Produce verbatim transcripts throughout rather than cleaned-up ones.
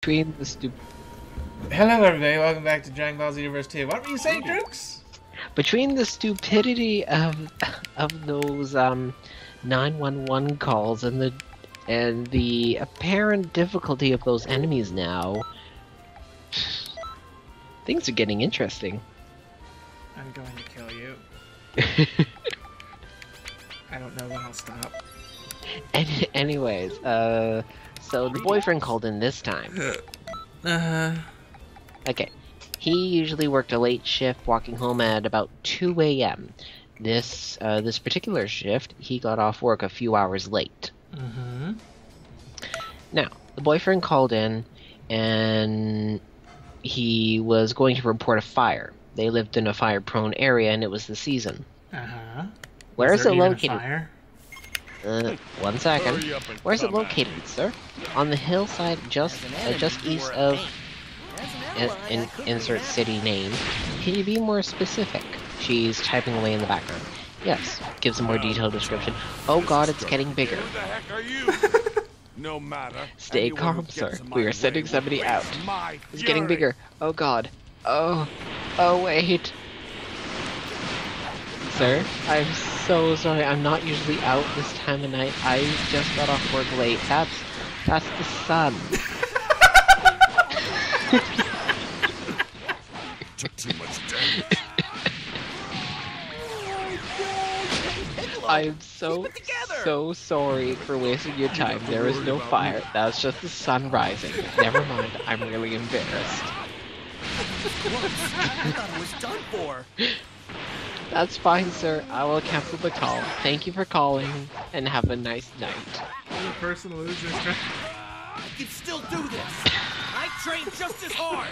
Between the stu Hello everybody, welcome back to Dragonball Xenoverse two. What were you saying, Krux? between the stupidity of of those um nine one one calls and the and the apparent difficulty of those enemies now, things are getting interesting. I'm going to kill you. I don't know when I'll stop. Any anyways, uh, so the boyfriend called in this time. Uh-huh. Okay. He usually worked a late shift, walking home at about two A M This uh, this particular shift, he got off work a few hours late. Mm-hmm. Now, the boyfriend called in, and he was going to report a fire. They lived in a fire-prone area, and it was the season. Uh-huh. Where is is there it even a located? fire? Uh, one second. Where is it located, sir? On the hillside, just uh, just east of in, in, insert city name. Can you be more specific? She's typing away in the background. Yes, gives a more detailed description. Oh God, it's getting bigger. Who the heck are you? No matter. Stay calm, sir. We are sending somebody out. It's getting bigger. Oh God. Oh. Oh wait. Sir, I'm so sorry. I'm not usually out this time of night. I just got off work late. That's that's the sun. Took too much damage. I am so so sorry for wasting your time. There is no fire. That's just the sun rising. Never mind. I'm really embarrassed. I thought it was done for. That's fine, sir. I will cancel the call. Thank you for calling, and have a nice night. The person loser. I can still do this. I train just as hard.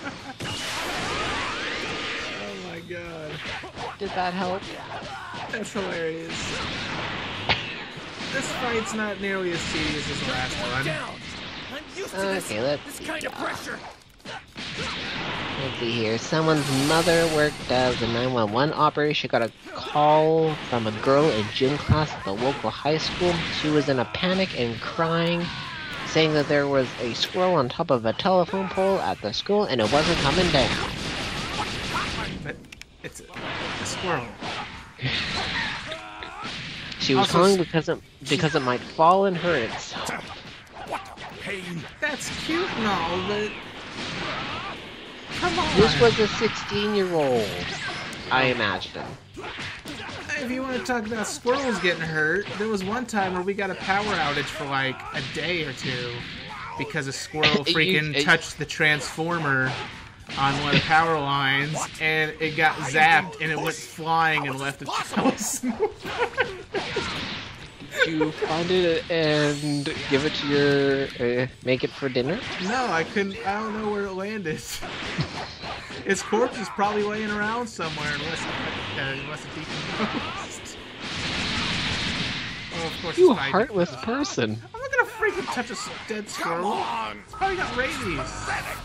Oh my God. Did that help? That's hilarious. This fight's not nearly as tedious as the last one. Down. I'm used to this, Okay, let's this kind of pressure. Let's see here. Someone's mother worked as a nine one one operator. She got a call from a girl in gym class at the local high school. She was in a panic and crying, saying that there was a squirrel on top of a telephone pole at the school and it wasn't coming down. But it's a, a squirrel. She was Also, calling because it, because it might fall and hurt itself. What pain? That's cute and all, but come on. This was a sixteen-year-old, I imagine. If you want to talk about squirrels getting hurt, there was one time where we got a power outage for like a day or two because a squirrel You- freaking uh, touched the transformer on one of the power lines, and it got zapped, and it went flying and left its house. Did you find it and give it to your, uh, make it for dinner? No, I couldn't. I don't know where it landed. Its corpse is probably laying around somewhere, unless uh, unless it decomposed. Oh, of course. You it's probably heartless decomposed. person. I'm not gonna freaking touch a s- dead squirrel. It's probably got rabies.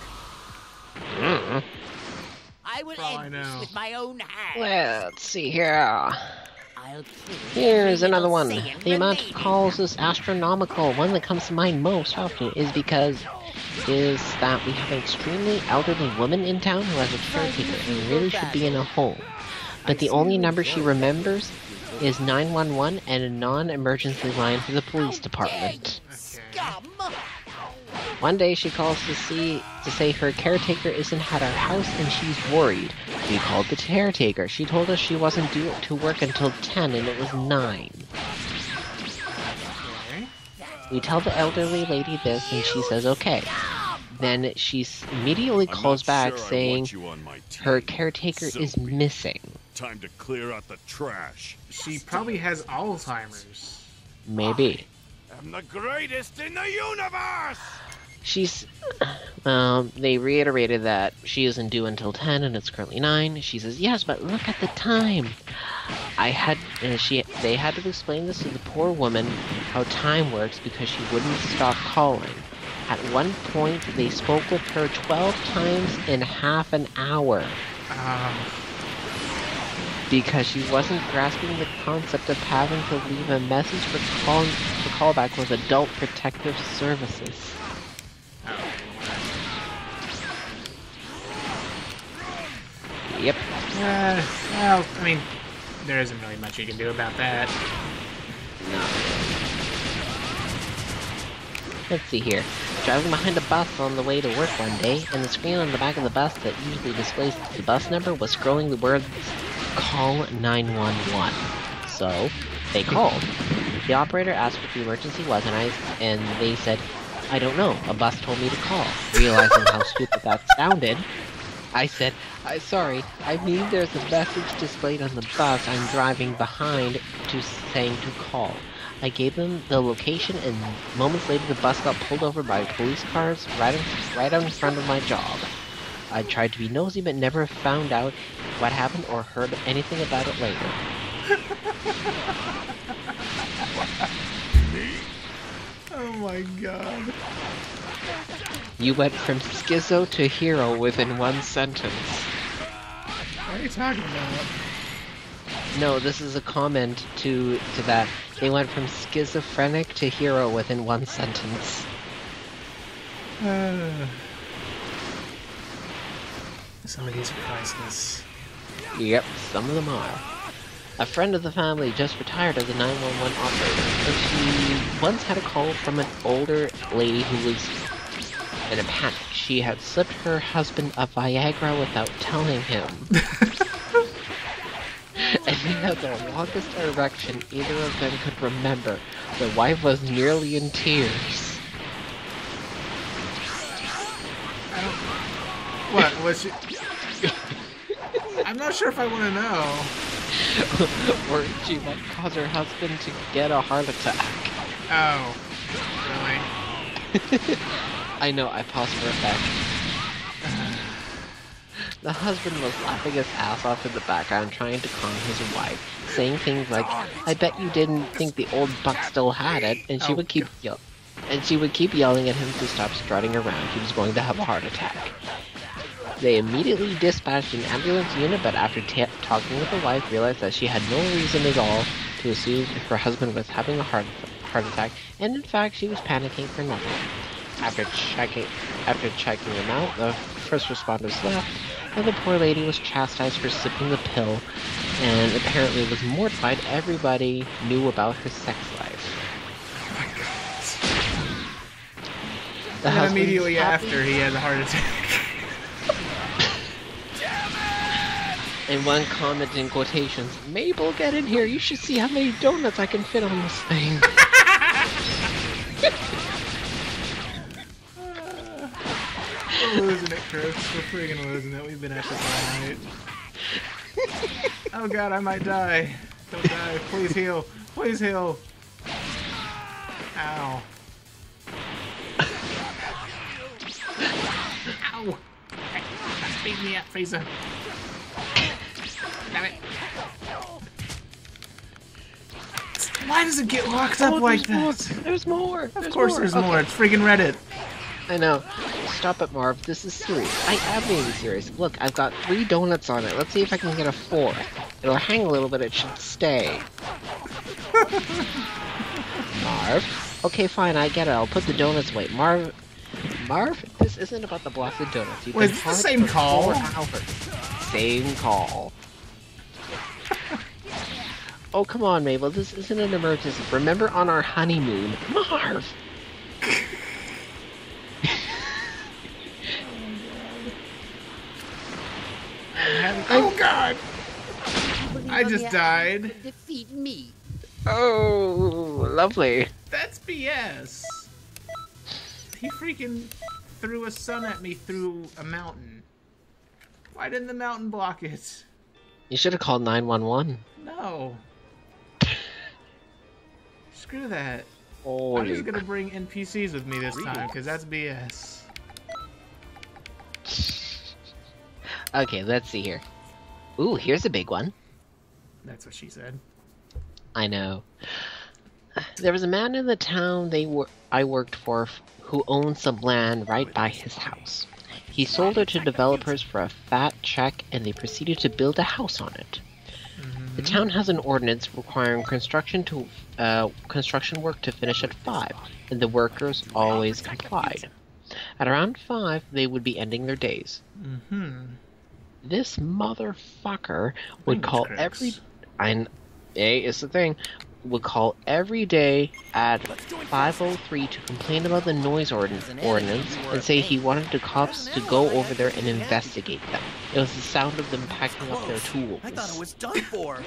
Mm. I will For all I end know. this with my own hand. Let's see here. I'll kill Here's every another little one. Saiyan The amount of remaining. calls is astronomical. One that comes to mind most often is because is that we have an extremely elderly woman in town who has a caretaker and really should be in a home. But the only number she remembers is nine one one and a non-emergency line for the police department. Scum! One day she calls to see to say her caretaker isn't at our house and she's worried. We called the caretaker. She told us she wasn't due to work until ten and it was nine. Okay. We tell the elderly lady this and she says okay. Then she s- immediately calls back saying her caretaker is missing. Time to clear out the trash. She probably has Alzheimer's. Maybe. I'm the greatest in the universe. She's, um, they reiterated that she isn't due until ten and it's currently nine. She says, yes, but look at the time. I had, uh, she, they had to explain this to the poor woman, how time works because she wouldn't stop calling. At one point, they spoke with her twelve times in half an hour Um, because she wasn't grasping the concept of having to leave a message for call for callback with Adult Protective Services. oh, Yep. Uh, well, I mean, there isn't really much you can do about that. Let's see here. Driving behind a bus on the way to work one day, and the screen on the back of the bus that usually displays the bus number was scrolling the words, "Call nine one one." So, they called. The operator asked what the emergency was, and I and they said, "I don't know. A bus told me to call." Realizing how stupid that sounded, I said, I sorry, I mean there's a message displayed on the bus I'm driving behind to saying to call. I gave them the location, and moments later the bus got pulled over by police cars right in, right out in front of my job. I tried to be nosy but never found out what happened or heard anything about it later. Oh my god. You went from schizo to hero within one sentence. What are you talking about? No, this is a comment to to that. They went from schizophrenic to hero within one sentence. Uh, some of these are priceless. Yep, some of them are. A friend of the family just retired as a nine one one operator, and she once had a call from an older lady who was in a panic. She had slipped her husband a Viagra without telling him. And he had the longest erection either of them could remember. The wife was nearly in tears. I don't... What? Was she... I'm not sure if I want to know. Or she might cause her husband to get a heart attack. Oh. Really? I know, I paused for effect. The husband was laughing his ass off in the background, trying to calm his wife, saying things like, "I bet you didn't think the old buck still had it," and she Oh, would keep yell and she would keep yelling at him to stop strutting around. He was going to have a heart attack. They immediately dispatched an ambulance unit, but after t talking with the wife, realized that she had no reason at all to assume her husband was having a heart heart attack, and in fact, she was panicking for nothing. After checking after checking him out, the first responders left, and the poor lady was chastised for sipping the pill, and apparently was mortified everybody knew about her sex life. The And husband immediately was happy, after, he had a heart attack. and one comment in quotations, "Mabel, get in here, you should see how many donuts I can fit on this thing." We're losing it, Krux. We're friggin' losing it. We've been at this all night. Oh god, I might die. Don't die. Please heal. Please heal. Ow. Ow. Beat me up, Frieza. Damn it. Why does it get locked up Oh, like there's that? more. There's more. Of There's course more. there's Okay. more. It's friggin' Reddit. I know. Stop it, Marv. This is serious. I am being serious. Look, I've got three donuts on it. Let's see if I can get a fourth. It'll hang a little bit. It should stay. Marv? Okay, fine. I get it. I'll put the donuts away. Marv? Marv? This isn't about the blessed donuts. You've Wait, been is this the hard same for call? four hours. Same call. Oh, come on, Mabel. This isn't an emergency. Remember on our honeymoon. Marv! Oh god! I just died. Defeat me. Oh, lovely. That's B S. He freaking threw a sun at me through a mountain. Why didn't the mountain block it? You should have called nine one one. No. Screw that. Oh, I'm just gonna bring N P Cs with me this time, because that's B S. Okay, let's see here. Ooh, here's a big one. That's what she said. I know. There was a man in the town they were I worked for f- who owned some land right by his house. He sold it to developers for a fat check, and they proceeded to build a house on it. The town has an ordinance requiring construction to uh, construction work to finish at five, and the workers always complied. At around five, they would be ending their days. Mm-hmm. This motherfucker would Language call cracks. every... I, hey, it's the thing. Would call every day at five oh three to complain about the noise ordin ordinance and say he wanted the cops to go over there and investigate them. It was the sound of them packing up their tools. I thought it was done for.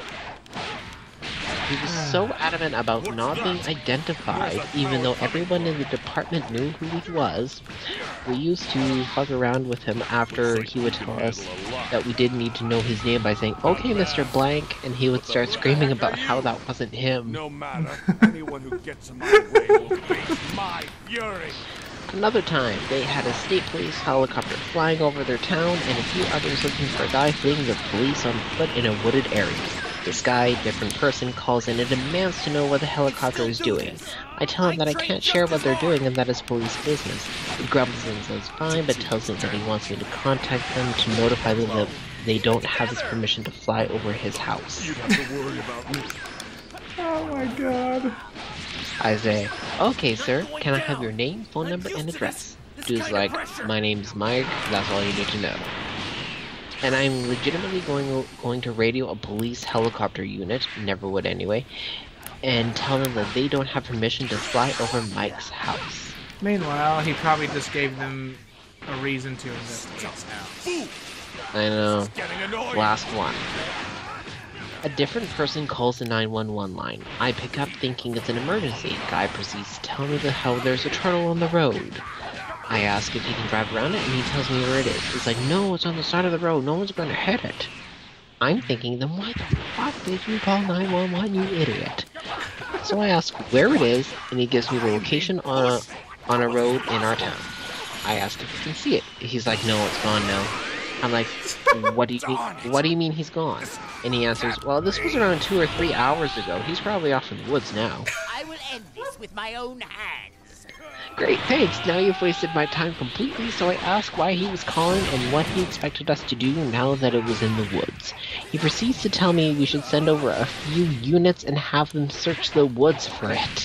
He was so adamant about not being identified, even though everyone in the department knew who he was. We used to fuck around with him after he would tell us that we didn't need to know his name by saying, "Okay, Mister Blank," and he would start screaming about how that wasn't him. No matter, anyone who gets in my way will face my fury. Another time, they had a state police helicopter flying over their town and a few others looking for a guy fleeing the police on foot in a wooded area. This guy, different person, calls in and demands to know what the helicopter is doing. I tell him that I can't share what they're doing and that it's police business. He grumbles and says fine, but tells me that he wants me to contact them to notify them that they don't have his permission to fly over his house. You don't have to worry about me. Oh my god. I say, okay sir, can I have your name, phone number, and address? Dude's like, my name's Mike, that's all you need to know. And I'm legitimately going going to radio a police helicopter unit, never would anyway, and tell them that they don't have permission to fly over Mike's house. Meanwhile, he probably just gave them a reason to investigate his house. I know. Getting annoying. Last one. A different person calls the nine one one line. I pick up thinking it's an emergency. Guy proceeds to tell me the how there's a turtle on the road. I ask if he can drive around it, and he tells me where it is. He's like, no, it's on the side of the road. No one's gonna hit it. I'm thinking, then why the fuck did you call nine one one, you idiot? So I ask where it is, and he gives me the location on a, on a road in our town. I ask if he can see it. He's like, no, it's gone now. I'm like, what do you mean? What do you mean he's gone? And he answers, well, this was around two or three hours ago. He's probably off in the woods now. I will end this with my own hands. Great, thanks. Now you've wasted my time completely, so I asked why he was calling and what he expected us to do now that it was in the woods. He proceeds to tell me we should send over a few units and have them search the woods for it.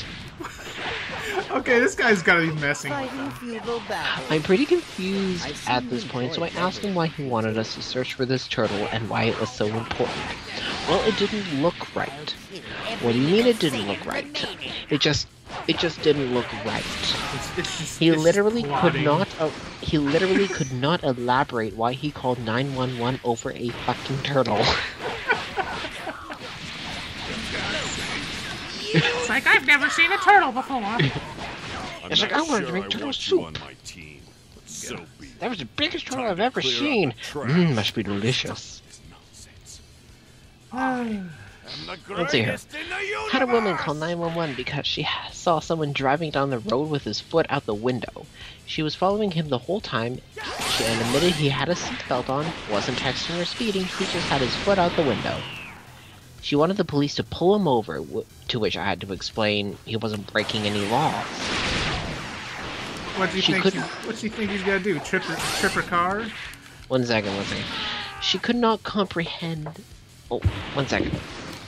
Okay, this guy's gotta be messing with Fighting them. feudal battle. I'm pretty confused at this point, so I asked him why he wanted us to search for this turtle and why it was so important. Well, it didn't look right. What do you mean it didn't look right? It just, it just didn't look right. It's, it's just, He it's literally just could plotting. not, uh, he literally could not elaborate why he called nine one one over a fucking turtle. It's like, I've never seen a turtle before. I'm It's like, not I wanna sure drink I turtle want you soup. on my team, but so be it. That was the biggest turtle Time I've to ever clear out seen. the trash. Mmm, must be delicious. This nonsense. Ah. I'm the Let's see here. greatest in the universe. Had a woman call nine one one because she saw someone driving down the road with his foot out the window. She was following him the whole time. She admitted he had a seatbelt on, wasn't texting or speeding, he just had his foot out the window. She wanted the police to pull him over, to which I had to explain he wasn't breaking any laws. What do you She think? couldn't- He's, what do you think he's gonna do? Trip her, trip her car? One second, one second. She could not comprehend... Oh, one second.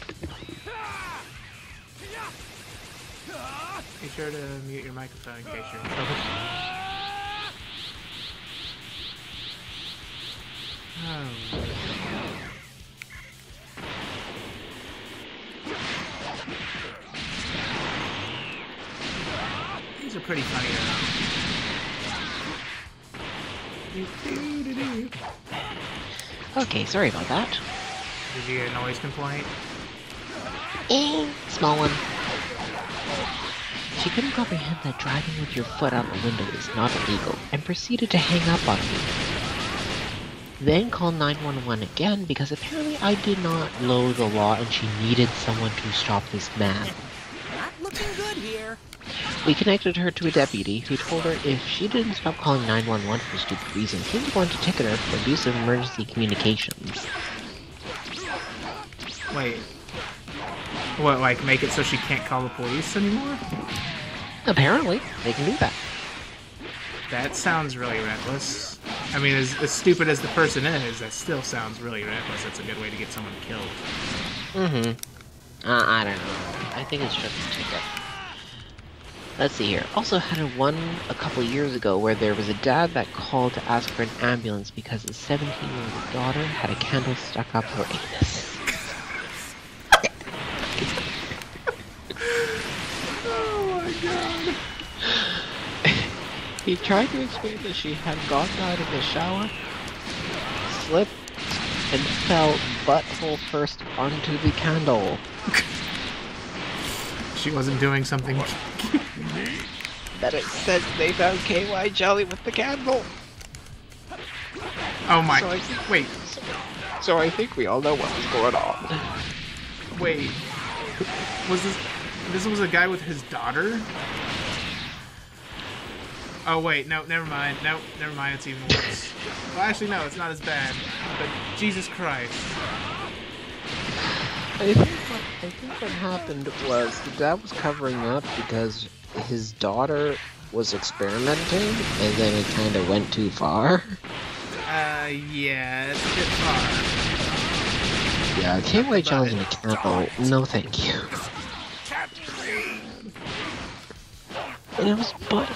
Be sure to mute your microphone in case you're in trouble. Oh. These are pretty funny though. Okay, sorry about that. Did you get a noise complaint? Eh, small one. She couldn't comprehend that driving with your foot out the window is not illegal, and proceeded to hang up on me. Then called nine one one again because apparently I did not know the law and she needed someone to stop this man. Not looking good here. We connected her to a deputy who told her if she didn't stop calling nine one one for stupid reasons, he was going to ticket her for abuse of emergency communications. Wait. What, like make it so she can't call the police anymore? Apparently, they can do that. That sounds really reckless. I mean, as, as stupid as the person is, that still sounds really reckless. That's a good way to get someone killed. Mm-hmm. Uh, I don't know. I think it's just a ticket. Let's see here. Also had a one a couple years ago where there was a dad that called to ask for an ambulance because his seventeen-year-old daughter had a candle stuck up her anus. Oh my god. He tried to explain that she had gotten out of the shower, slipped, and fell butthole first onto the candle. She wasn't doing something. That it said they found K Y jelly with the candle. Oh my. So I think, Wait. So, so I think we all know what was going on. Wait. Was this. This was a guy with his daughter? Oh wait, no, never mind. No, never mind, it's even worse. Well, actually, no, it's not as bad. But Jesus Christ. I think what, I think what happened was the dad was covering up because his daughter was experimenting, and then it kind of went too far. Uh, yeah, it's a bit far. Yeah, K Y jelly in a candle, no thank you. And it was butt.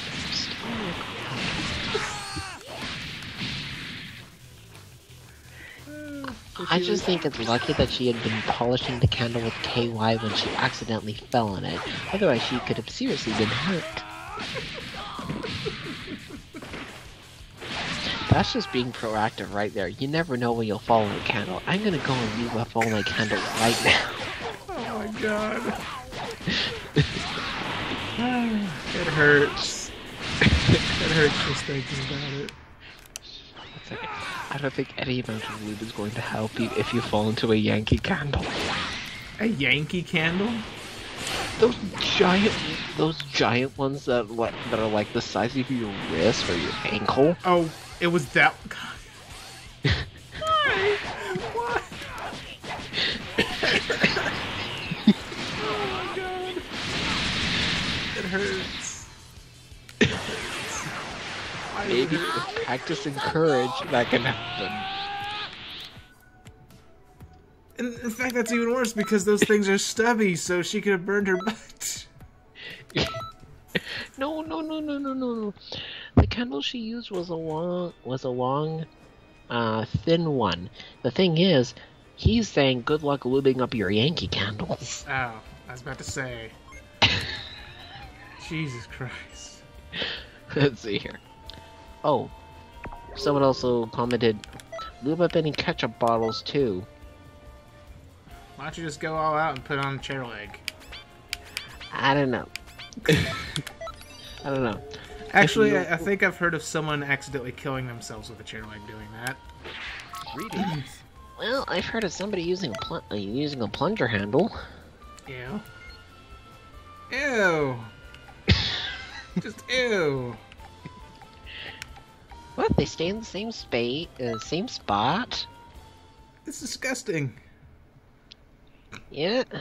I just think it's lucky that she had been polishing the candle with K Y when she accidentally fell on it. Otherwise, she could have seriously been hurt. That's just being proactive right there. You never know when you'll fall on a candle. I'm gonna go and leave up all my candles right now. Oh my god. It hurts. It hurts just thinking about it. It's okay. I don't think any amount of lube is going to help you if you fall into a Yankee candle. A Yankee candle? Those giant, those giant ones that what that are like the size of your wrist or your ankle. Oh, it was that. Why? What? Oh my god. It hurts. It hurts. Why does it Maybe hurt? with practice and courage that can happen. And in fact, that's even worse because those things are stubby, so she could have burned her butt. No, no, no, no, no, no, no. The candle she used was a long, was a long, uh, thin one. The thing is, he's saying good luck lubing up your Yankee candles. Oh, I was about to say. Jesus Christ. Let's see here. Oh, someone also commented, lube up any ketchup bottles too. Why don't you just go all out and put on a chair leg? I don't know. I don't know. Actually, you- I, I think I've heard of someone accidentally killing themselves with a chair leg doing that. Greetings. Well, I've heard of somebody using a pl uh, using a plunger handle. Ew. Ew. Just ew. What? They stay in the same space, uh, same spot? It's disgusting. Yeah.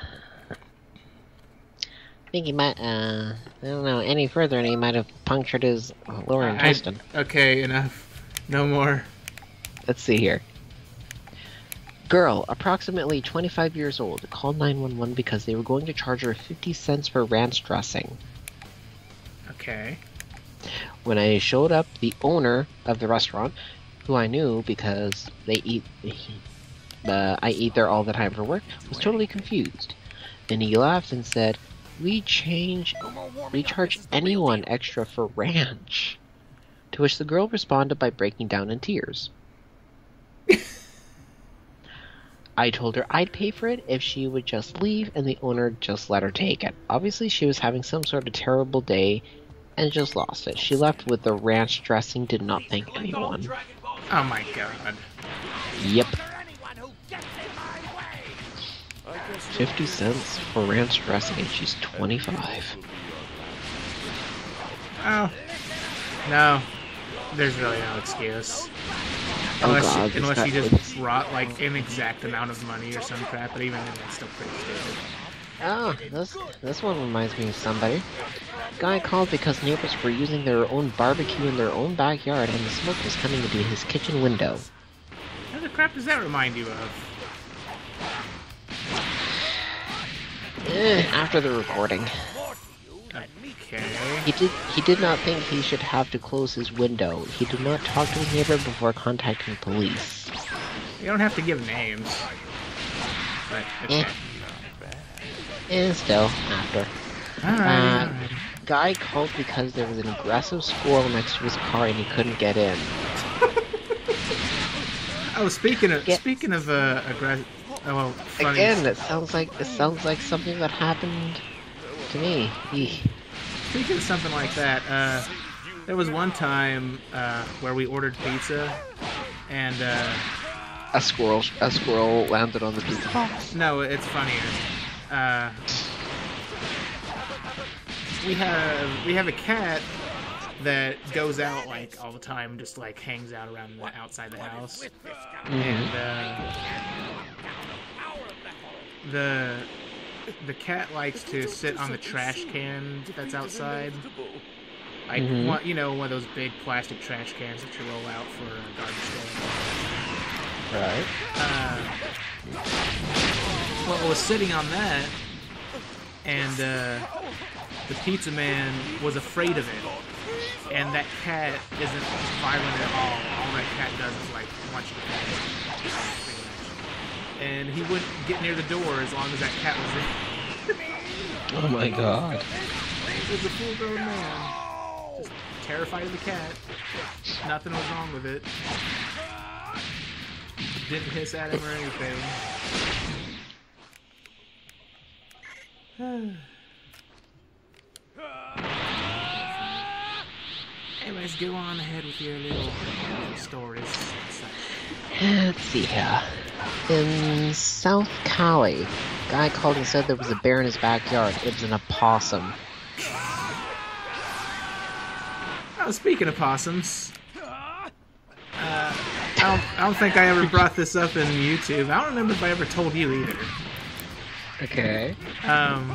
I think he might, uh, I don't know, any further and he might have punctured his lower I- intestine. Okay, enough. No more. Let's see here. Girl, approximately twenty-five years old, called nine one one because they were going to charge her fifty cents for ranch dressing. Okay. When I showed up, the owner of the restaurant, who I knew because they eat, uh, I eat there all the time for work, was totally confused. And he laughed and said, "We change, we charge anyone extra for ranch." To which the girl responded by breaking down in tears. I told her I'd pay for it if she would just leave, and the owner just let her take it. Obviously, she was having some sort of terrible day and just lost it. She left with the ranch dressing, did not thank anyone. Oh my god. Yep, Anyone who gets in my way. fifty cents for ranch dressing, and she's twenty-five. Oh. No. There's really no excuse. Oh Unless, god, you, this unless guy- you just brought like an exact amount of money or some crap, but even then that's still pretty stupid. Oh, this, this one reminds me of somebody. Guy called because neighbors were using their own barbecue in their own backyard and the smoke was coming into his kitchen window. What the crap does that remind you of? Eh, after the recording. More to you Okay. He did he did not think he should have to close his window. He did not talk to his neighbor before contacting police. You don't have to give names. But it's Eh. And still, after. Alright, Uh, alright. Guy called because there was an aggressive squirrel next to his car and he couldn't get in. Oh, speaking of Get- speaking of uh, aggressive. Oh, well, funny. Again, it sounds like it sounds like something that happened to me. Eeh. Speaking of something like that, uh, there was one time uh, where we ordered pizza, and uh, A squirrel, a squirrel landed on the pizza box. no, it's funnier. Uh, we have we have a cat that goes out like all the time, just like hangs out around the outside the house, and uh, the the cat likes to sit on the trash can that's outside, like Mhm. one, you know, one of those big plastic trash cans that you roll out for a garbage day. Right. Uh, well, I was sitting on that, and uh, the pizza man was afraid of it. And that cat isn't violent at all. All that cat does is like punch the cat. And he wouldn't get near the door as long as that cat was there. Oh my god. He was a full-grown man, just terrified of the cat. Nothing was wrong with it. Didn't hiss at him or anything. Anyways, go on ahead with your little stories. Let's see here. In South Cali, guy called and said there was a bear in his backyard. It was an opossum. Oh, speaking of possums, uh, I don't, I don't think I ever brought this up in YouTube. I don't remember if I ever told you either. Okay. Um,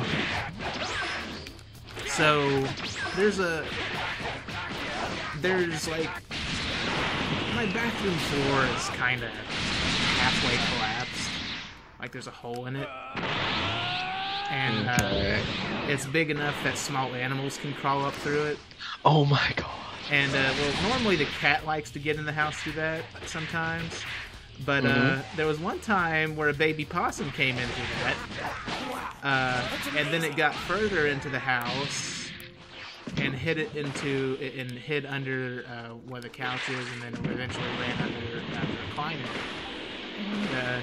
so there's a there's like my bathroom floor is kind of halfway collapsed. Like there's a hole in it, and Okay. uh, it's big enough that small animals can crawl up through it. Oh my god. And uh, well, normally the cat likes to get in the house through that sometimes. But uh, there was one time where a baby possum came in through that, uh, and then it got further into the house and hid it into and hid under uh, where the couch is, and then eventually ran under uh, the recliner. And uh,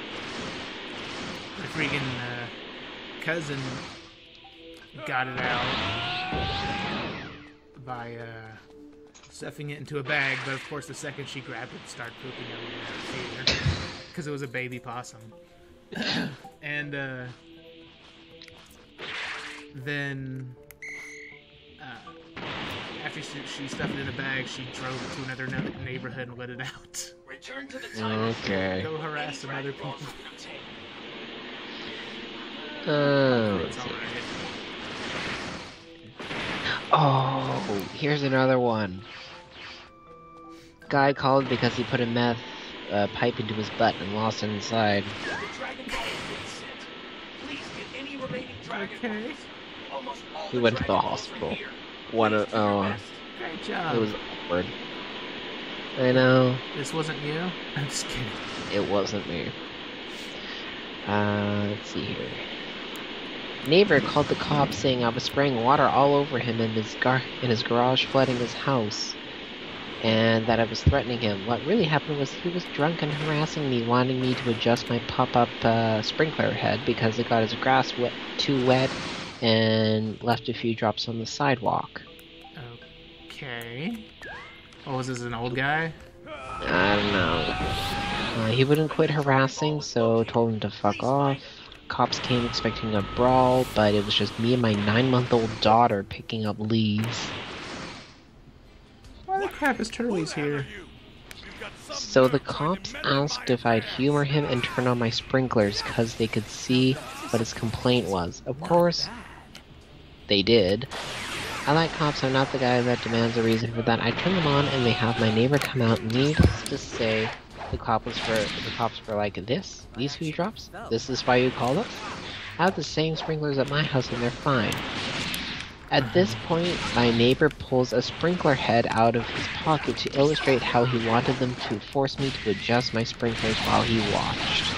my freaking uh, cousin got it out by. Uh, stuffing it into a bag, but of course the second she grabbed it, it started pooping everywhere because it was a baby possum. And uh, then uh, after she, she stuffed it in a bag, she drove it to another ne- neighborhood and let it out. Return to the time. Okay. Go harass some other people. Oh, It's alright. oh, here's another one. Guy called because he put a meth uh, pipe into his butt and lost it inside. The Dragonball has been sent. Please get any remaining Dragon Okay. Balls. Almost all He the went to the Dragon Balls are hospital. here. One of Please do your oh, best. Great job. it was awkward. I know. This wasn't you? I'm just kidding. It wasn't me. Uh, let's see here. Neighbor called the cops saying I was spraying water all over him in his gar in his garage, flooding his house, and that I was threatening him. What really happened was he was drunk and harassing me, wanting me to adjust my pop-up uh, sprinkler head because it got his grass wet, too wet, and left a few drops on the sidewalk. Okay. Oh, was this an old guy? I don't know. Uh, he wouldn't quit harassing, so told him to fuck off. Cops came expecting a brawl, but it was just me and my nine-month-old daughter picking up leaves. Why the crap is Turley's here? So the cops asked if I'd humor him and turn on my sprinklers because they could see what his complaint was. Of course, they did. I like cops, I'm not the guy that demands a reason for that. I turn them on and they have my neighbor come out. Needless to say, the cop was for the cops were like, this? These few drops? This is why you called us? I have the same sprinklers at my house and they're fine. At this point, my neighbor pulls a sprinkler head out of his pocket to illustrate how he wanted them to force me to adjust my sprinklers while he watched.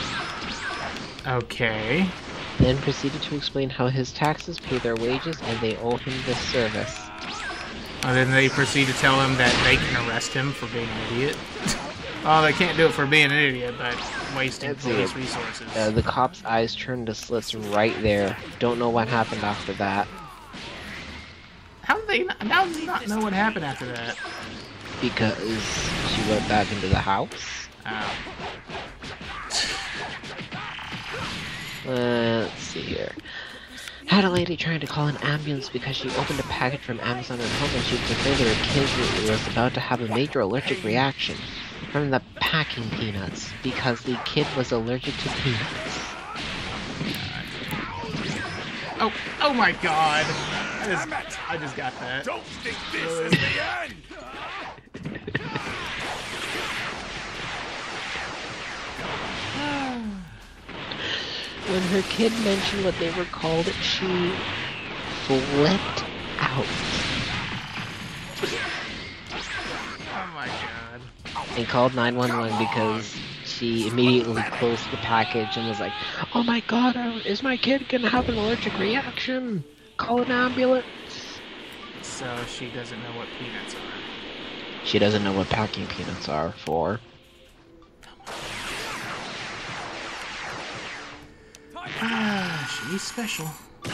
Okay. Then proceeded to explain how his taxes pay their wages and they owe him this service. And then they proceed to tell him that they can arrest him for being an idiot. Oh, they can't do it for being an idiot, but wasting That's police it. resources. Uh, the cop's eyes turned to slits right there. Don't know what happened after that. How do they not, how do they not know what happened after that? Because she went back into the house. Oh. Uh, let's see here. Had a lady trying to call an ambulance because she opened a package from Amazon at home and she was afraid that her kid was about to have a major allergic reaction from the packing peanuts because the kid was allergic to peanuts. Oh, oh my god! I just, I just got that. Don't think this is the end! When her kid mentioned what they were called, she flipped out Oh my god. and called nine one one because she immediately closed the package and was like, "Oh my god, uh, is my kid gonna have an allergic reaction? Call an ambulance." So she doesn't know what peanuts are. She doesn't know what packing peanuts are for. Ah, she's special.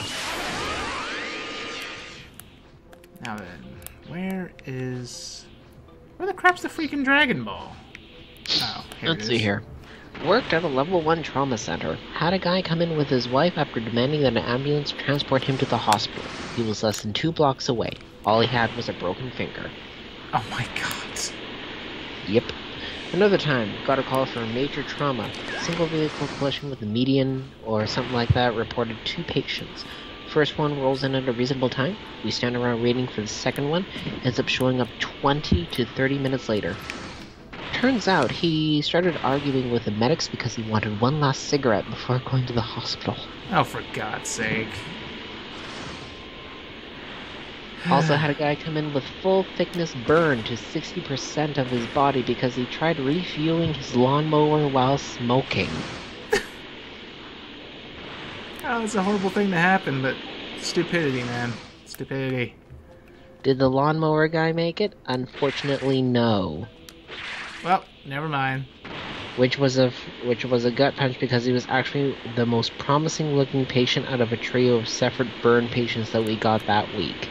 Now then, where is... Where the crap's the freaking Dragon Ball? Oh, here Let's it see is. here. Worked at a level one trauma center. Had a guy come in with his wife after demanding that an ambulance transport him to the hospital. He was less than two blocks away. All he had was a broken finger. Oh my god. Yep. Another time, got a call for a major trauma. Single vehicle collision with a median or something like that reported two patients. First one rolls in at a reasonable time. We stand around waiting for the second one. Ends up showing up twenty to thirty minutes later. Turns out he started arguing with the medics because he wanted one last cigarette before going to the hospital. Oh, for God's sake. Also had a guy come in with full thickness burn to sixty percent of his body because he tried refueling his lawnmower while smoking. Oh, it's a horrible thing to happen, but stupidity, man. Stupidity. Did the lawnmower guy make it? Unfortunately, no. Well, never mind. Which was a which was a gut punch because he was actually the most promising looking patient out of a trio of separate burn patients that we got that week.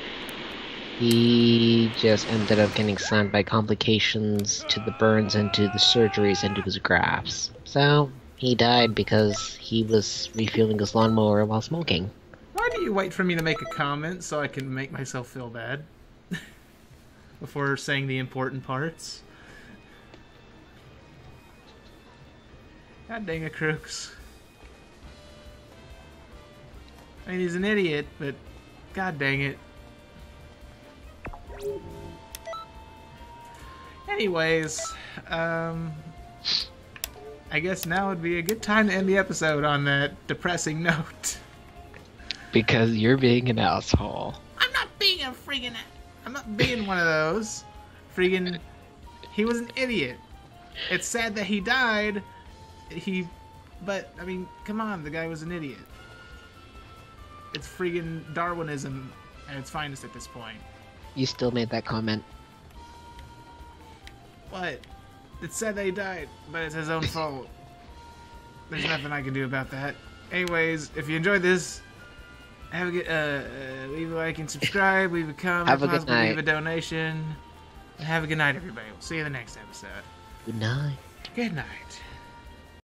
He just ended up getting slammed by complications to the burns and to the surgeries and to his grafts. So, he died because he was refueling his lawnmower while smoking. Why do you wait for me to make a comment so I can make myself feel bad? Before saying the important parts? God dang it, Krux. I mean, he's an idiot, but god dang it. Anyways, um, I guess now would be a good time to end the episode on that depressing note. Because you're being an asshole. I'm not being a friggin'... I'm not being one of those. Friggin'... He was an idiot. It's sad that he died. He... But, I mean, come on, the guy was an idiot. It's friggin' Darwinism at its finest at this point. You still made that comment. What? It's sad that he died, but it's his own fault. There's nothing I can do about that. Anyways, if you enjoyed this, have a good, uh, uh leave a like and subscribe, leave a comment, Have a good possibly night. leave a donation. And have a good night, everybody. We'll see you in the next episode. Good night. Good night.